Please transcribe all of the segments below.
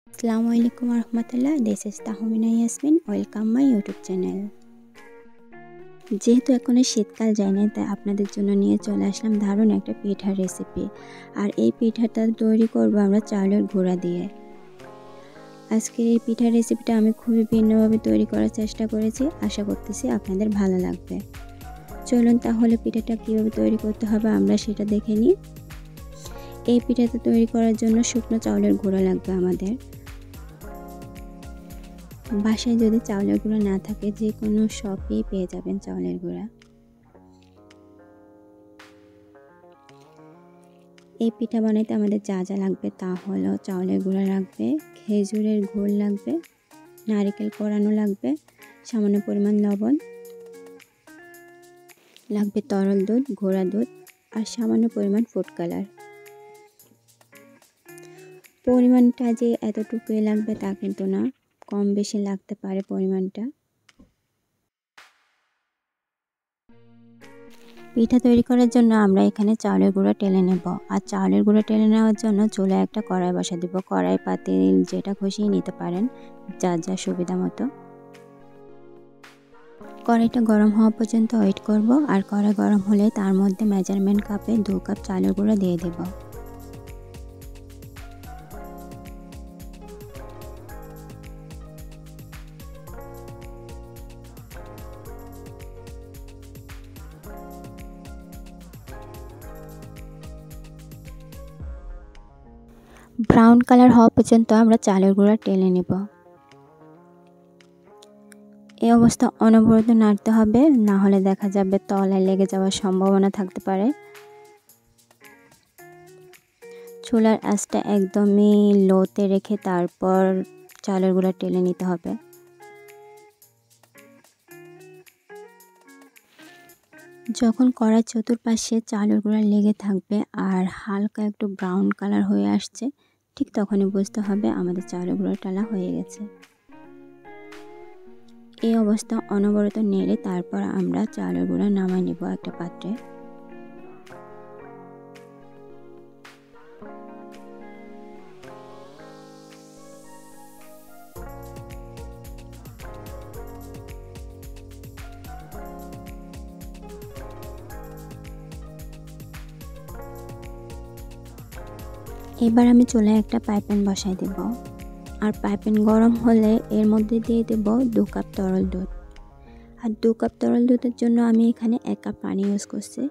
আসসালামু আলাইকুম রহমতুল্লাহ। This is Tahmina Yasmin. Welcome my YouTube channel. যেহেতু এখনো শীতকাল যায়নি, তাই আপনাদের জন্য নিয়ে চলে আসলাম দারুণ একটা পিঠার রেসিপি। আর এই পিঠাটা তৈরি করব আমরা চাউলের গুঁড়া দিয়ে। আজকের এই পিঠার রেসিপিটা আমি খুবই ভিন্নভাবে তৈরি করার চেষ্টা করেছি। আশা করতেছি আপনাদের ভালো লাগবে। চলুন তাহলে পিঠাটা কীভাবে তৈরি করতে হবে আমরা সেটা দেখে নিই। এই পিঠাটা তৈরি করার জন্য শুকনো চাউলের গুঁড়া লাগবে আমাদের। বাসায় যদি চাউলের গুঁড়া না থাকে, যে কোনো শপেই পেয়ে যাবেন চাউলের গুঁড়া। এই পিঠা বানাইতে আমাদের যা যা লাগবে তা হলো চাউলের গুঁড়া লাগবে, খেজুরের গুড় লাগবে, নারকেল কোড়ানো লাগবে, সামান্য পরিমাণ লবণ লাগবে, তরল দুধ, গুঁড়া দুধ আর সামান্য পরিমাণ ফুড কালার। পরিমাণটা যে এতটুকুই লাগবে তা কিন্তু না, কম বেশি লাগতে পারে পরিমাণটা। পিঠা তৈরি করার জন্য আমরা এখানে চাউলের গুঁড়া টেলে নেব। আর চাউলের গুঁড়া টেলে নেওয়ার জন্য চুলায় একটা কড়াই বসা দেব। কড়াই পাতিল যেটা খুশি নিতে পারেন, যার যা সুবিধা মতো। কড়াইটা গরম হওয়া পর্যন্ত ওয়েট করব। আর কড়াই গরম হলে তার মধ্যে মেজারমেন্ট কাপে 2 কাপ চালের গুঁড়া দিয়ে দেব। ব্রাউন কালার হওয়া পর্যন্ত আমরা চালের গুঁড়া টেলে নেব। এই অবস্থা অনবরত নাড়তে হবে, না হলে দেখা যাবে তলায় লেগে যাওয়ার সম্ভাবনা থাকতে পারে। চুলার আঁচটা একদমই লোতে রেখে তারপর চালের গুঁড়া টেলে নিতে হবে। যখন কড়াই চতুর্পাশে চালের গুঁড়া লেগে থাকবে আর হালকা একটু ব্রাউন কালার হয়ে আসছে, ঠিক তখনই বুঝতে হবে আমাদের চালের গুঁড়া টালা হয়ে গেছে। এই অবস্থা অনবরত নেড়ে তারপর আমরা চালের গুঁড়া নামাই নেব একটা পাত্রে। এবার আমি চুলায় একটা পাইপ্যান বসাই দেব। আর পাইপ্যান গরম হলে এর মধ্যে দিয়ে দেব 2 কাপ তরল দুধ। আর 2 কাপ তরল দুধের জন্য আমি এখানে 1 কাপ পানি ইউজ করছি।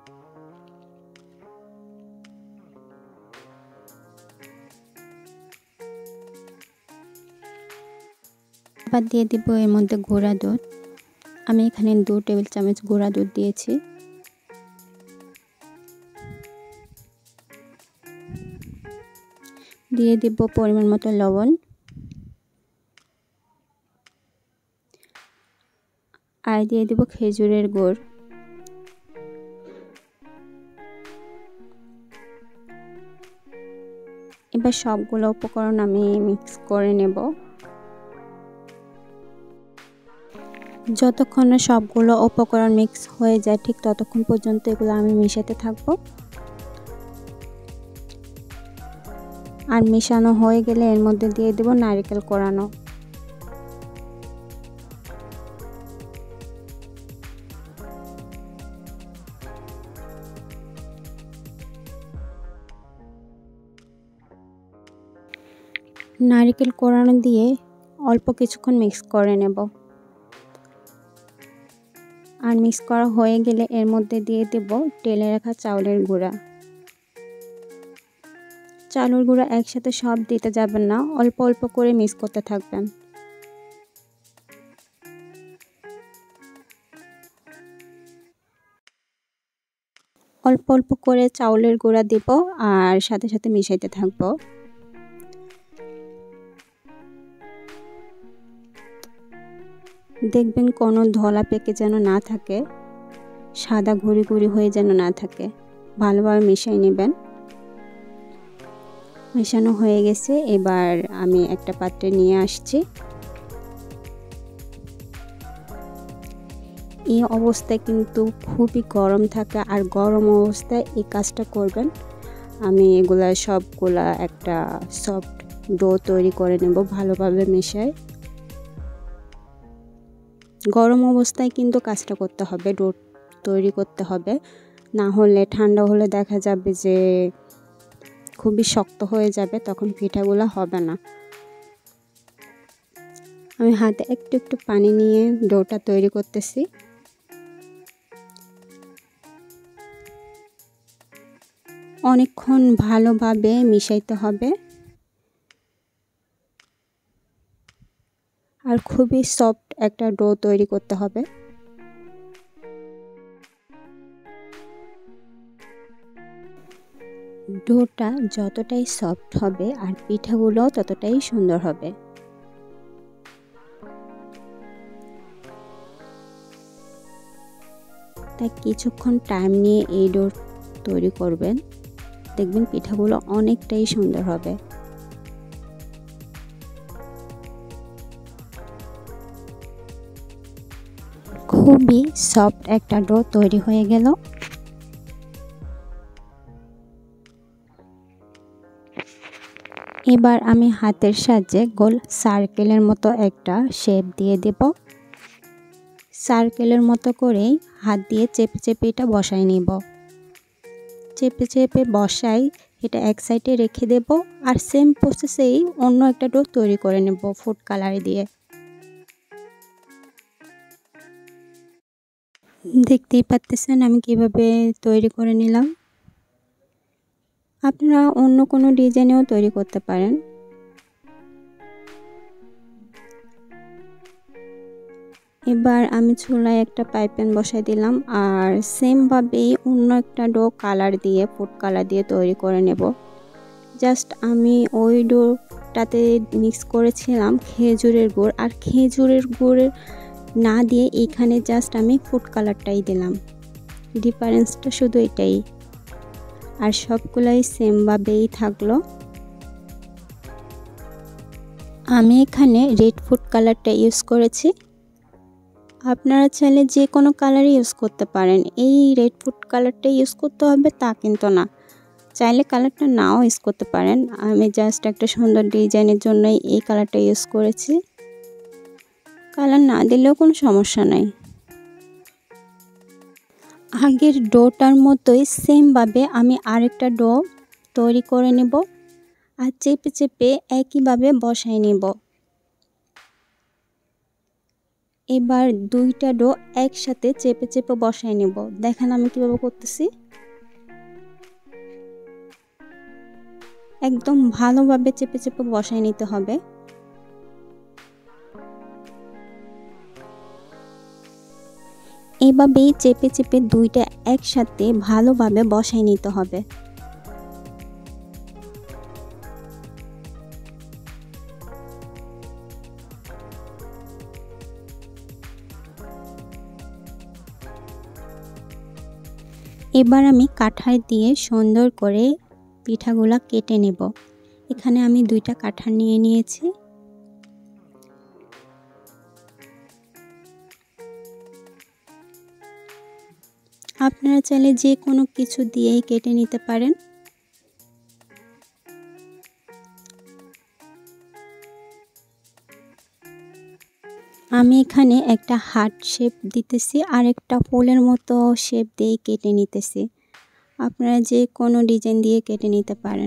এবার দিয়ে দেব এর মধ্যে গুঁড়া দুধ। আমি এখানে 2 টেবিল চামচ গুঁড়া দুধ দিয়েছি। দিয়ে দেব পরিমাণ মতো লবণ। আর দিয়ে দেব খেজুরের গুড়। এবার সবগুলো উপকরণ আমি মিক্স করে নেব। যতক্ষণ না সবগুলো উপকরণ মিক্স হয়ে যায় ঠিক ততক্ষণ পর্যন্ত এগুলো আমি মেশাতে থাকবো। আর মেশানো হয়ে গেলে এর মধ্যে দিয়ে দেব নারকেল কোড়ানো। নারকেল কোড়ানো দিয়ে অল্প কিছুক্ষণ মিক্স করে নেব। আর মিক্স করা হয়ে গেলে এর মধ্যে দিয়ে দেব টেলে রাখা চাউলের গুঁড়া। চাউলের গুঁড়া একসাথে সব দিতে যাবেন না, অল্প অল্প করে মিক্স করতে থাকবেন। অল্প অল্প করে চাউলের গুঁড়া দেব আর সাথে সাথে মিশাইতে থাকবো। দেখবেন কোনো ধলা পেকে যেন না থাকে, সাদা ঘুরি ঘুরি হয়ে যেন না থাকে। ভালোভাবে মিশিয়ে নেবেন। মেশানো হয়ে গেছে, এবার আমি একটা পাত্রে নিয়ে আসছি। এই অবস্থায় কিন্তু খুবই গরম থাকে, আর গরম অবস্থায় এই কাজটা করবেন। আমি এগুলা সবগুলা একটা সফট ডো তৈরি করে নেব ভালোভাবে মেশায়। গরম অবস্থায় কিন্তু কাজটা করতে হবে, ডো তৈরি করতে হবে, না হলে ঠান্ডা হলে দেখা যাবে যে খুবই শক্ত হয়ে যাবে, তখন পিঠাগুলো হবে না। আমি হাতে একটু একটু পানি নিয়ে ডোটা তৈরি করতেছি। অনেকক্ষণ ভালোভাবে মিশাইতে হবে আর খুবই সফট একটা ডো তৈরি করতে হবে। ডোটা যতটাই সফট হবে আর পিঠাগুলো ততটাই সুন্দর হবে। তাই কিছুক্ষণ টাইম নিয়ে এই ডো তৈরি করবেন, দেখবেন পিঠাগুলো অনেকটাই সুন্দর হবে। খুবই সফট একটা ডো তৈরি হয়ে গেল। এবার আমি হাতের সাহায্যে গোল সার্কেলের মতো একটা শেপ দিয়ে দেব। সার্কেলের মতো করেই হাত দিয়ে চেপে চেপে এটা বসাই নিব। চেপে চেপে বসাই এটা এক সাইডে রেখে দেব আর সেম প্রসেসেই অন্য একটা ডো তৈরি করে নেব ফুড কালার দিয়ে। দেখতেই পাচ্ছেন আমি কিভাবে তৈরি করে নিলাম। আপনারা অন্য কোনো ডিজাইনেও তৈরি করতে পারেন। এবার আমি চুলায় একটা পাই প্যান বসাই দিলাম আর সেমভাবেই অন্য একটা ডো কালার দিয়ে ফুড কালার দিয়ে তৈরি করে নেব। জাস্ট আমি ওই ডোটাতে মিক্স করেছিলাম খেজুরের গুড়, আর খেজুরের গুড় না দিয়ে এখানে জাস্ট আমি ফুড কালারটাই দিলাম। ডিফারেন্সটা শুধু এটাই, আর সবগুলাই সেমভাবেই থাকলো। আমি এখানে রেড ফুড কালারটা ইউজ করেছি, আপনারা চাইলে যে কোনো কালারই ইউজ করতে পারেন। এই রেড ফুড কালারটা ইউজ করতে হবে তা কিন্তু না, চাইলে কালারটা নাও ইউজ করতে পারেন। আমি জাস্ট একটা সুন্দর ডিজাইনের জন্যই এই কালারটা ইউজ করেছি, কালার না দিলেও কোনো সমস্যা নাই। আগের ডোটার মতোই সেমভাবে আমি আরেকটা ডো তৈরি করে নেব আর চেপে চেপে একইভাবে বসাই নেব। এবার দুইটা ডো একসাথে চেপে চেপে বসাই নেব। দেখেন আমি কিভাবে করতেছি। একদম ভালোভাবে চেপে চেপে বসাই নিতে হবে। এভাবেই চেপে চেপে দুইটা একসাথে ভালোভাবে বসাই নিতে হবে। এবার আমি কাঁঠাল দিয়ে সুন্দর করে পিঠাগুলা কেটে নেব। এখানে আমি দুইটা কাঁঠাল নিয়ে নিয়েছি। আপনারা চাইলে যে কোনো কিছু দিয়েই কেটে নিতে পারেন। আমি এখানে একটা হার্ট শেপ দিতেছি আর একটা ফুলের মতো শেপ দিয়ে কেটে নিতেছি। আপনারা যে কোনো ডিজাইন দিয়ে কেটে নিতে পারেন।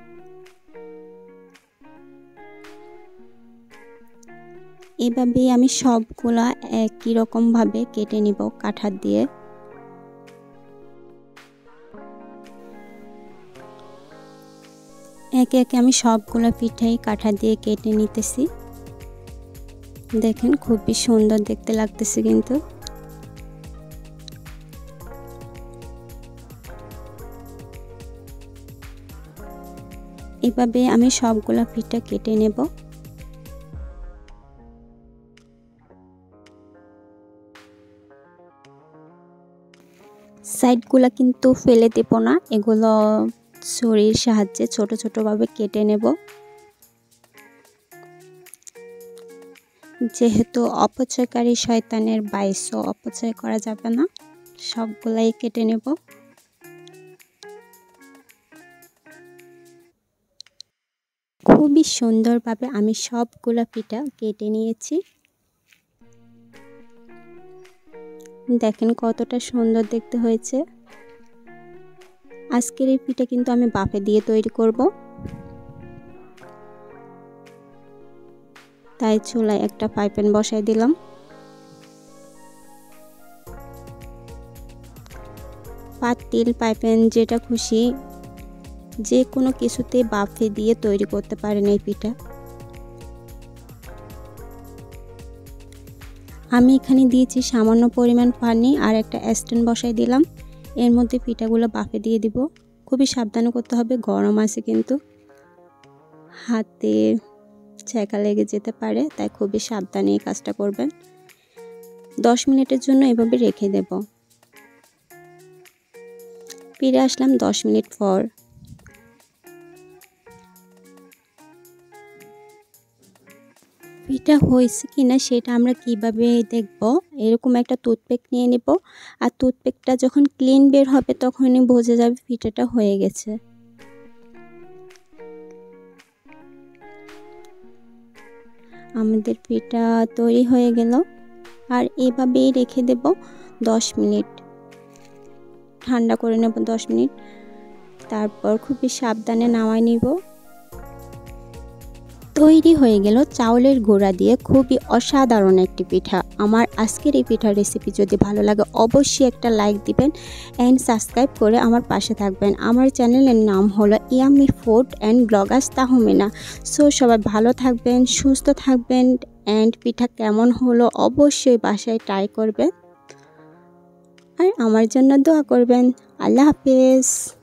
এভাবেই আমি সবগুলা একই রকম ভাবে কেটে নিব কাঁঠাল দিয়ে। একে একে আমি সবগুলা পিঠাই কাঁঠাল দিয়ে কেটে নিতেছি। দেখেন খুবই সুন্দর দেখতে লাগতেছে কিন্তু। এভাবে আমি সবগুলা পিঠা কেটে নেব। সাইডগুলা কিন্তু ফেলে দেব না, এগুলো ছুরির সাহায্যে ছোট ছোট ভাবে কেটে নেব। যেহেতু অপচয়কারী শয়তানের বাইসও অপচয় করা যাবে না, সবগুলাই কেটে নেব। খুবই সুন্দরভাবে আমি সবগুলা পিঠা কেটে নিয়েছি। দেখেন কতটা সুন্দর দেখতে হয়েছে। আজকের এই পিঠা কিন্তু আমি বাফে দিয়ে তৈরি করব। তাই চুলায় একটা ফ্রাই প্যান বসাই দিলাম। পাতিল, ফ্রাই প্যান যেটা খুশি যে কোনো কিছুতে বাফে দিয়ে তৈরি করতে পারেন এই পিঠা। আমি এখানে দিয়েছি সামান্য পরিমাণ পানি আর একটা স্ট্যান্ড বসাই দিলাম। এর মধ্যে পিঠাগুলো বাফে দিয়ে দিব। খুবই সাবধানে করতে হবে, গরম আছে কিন্তু হাতে ছ্যাঁকা লেগে যেতে পারে, তাই খুবই সাবধানে এই কাজটা করবেন। 10 মিনিটের জন্য এভাবে রেখে দেব। ফিরে আসলাম 10 মিনিট পর। পিঠা হয়েছে কিনা সেটা আমরা কিভাবে দেখব, এরকম একটা টুথপিক নিয়ে নেব আর টুথপিকটা যখন ক্লিন বের হবে তখনই বোঝা যাবে পিঠাটা হয়ে গেছে। আমাদের পিঠা তৈরি হয়ে গেল আর এভাবেই রেখে দেব 10 মিনিট, ঠান্ডা করে নেব 10 মিনিট। তারপর খুবই সাবধানে নামাই নিব। তৈরি হয়ে গেল চাউলের গুঁড়া দিয়ে খুবই অসাধারণ একটি পিঠা। আমার আজকের এই পিঠার রেসিপি যদি ভালো লাগে অবশ্যই একটা লাইক দিবেন অ্যান্ড সাবস্ক্রাইব করে আমার পাশে থাকবেন। আমার চ্যানেলের নাম হলো yummy food and bloggers Tahmina. So সবাই ভালো থাকবেন, সুস্থ থাকবেন অ্যান্ড পিঠা কেমন হলো অবশ্যই বাসায় ট্রাই করবেন আর আমার জন্য দোয়া করবেন। আল্লাহ হাফেজ।